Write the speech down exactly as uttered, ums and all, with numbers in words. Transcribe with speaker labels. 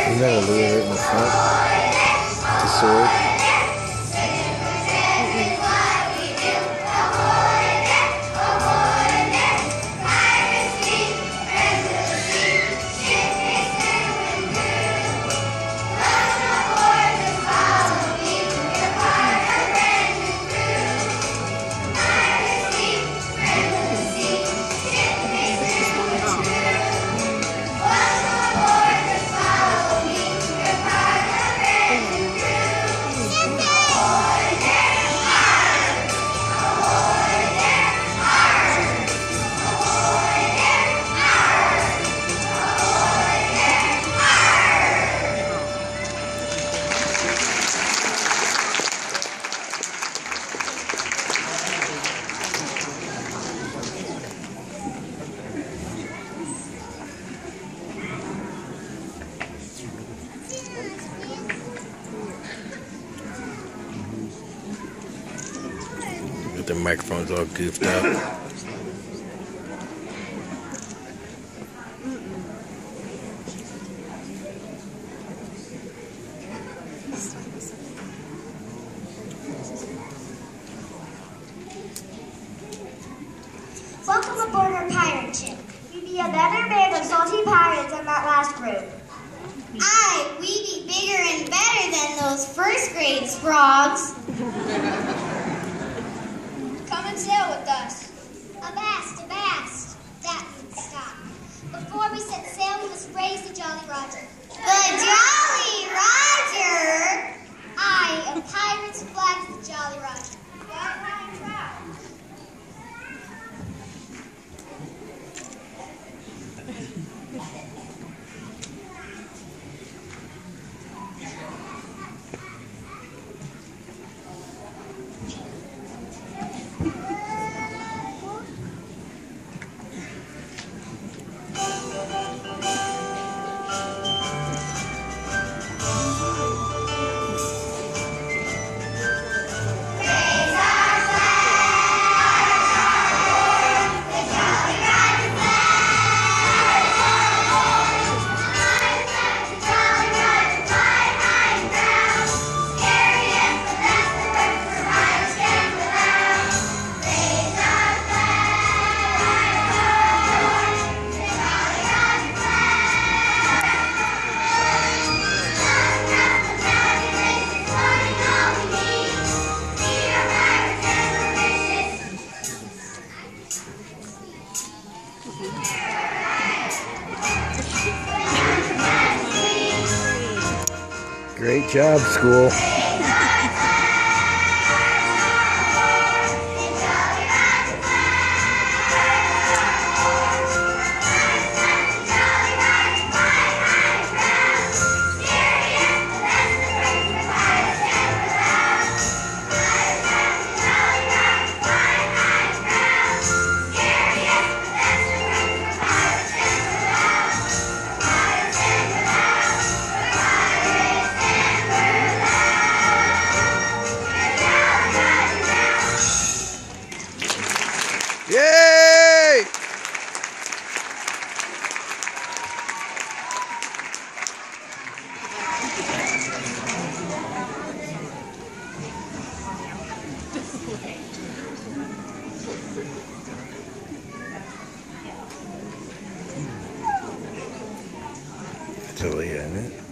Speaker 1: Isn't that a Louis right in the front? The sword? The microphone's all goofed up.
Speaker 2: Welcome aboard our pirate ship. We be a better band of salty pirates than that last group.
Speaker 3: Aye, we be bigger and better than those first grade frogs.
Speaker 2: Come and sail with us.
Speaker 3: Avast, avast. That would stop. Before we set sail, we must raise the Jolly Roger. The Jolly Roger? Aye, a pirate's flag is the Jolly Roger.
Speaker 2: Fly high and proud.
Speaker 1: Great job, school. Yay! Totally in it.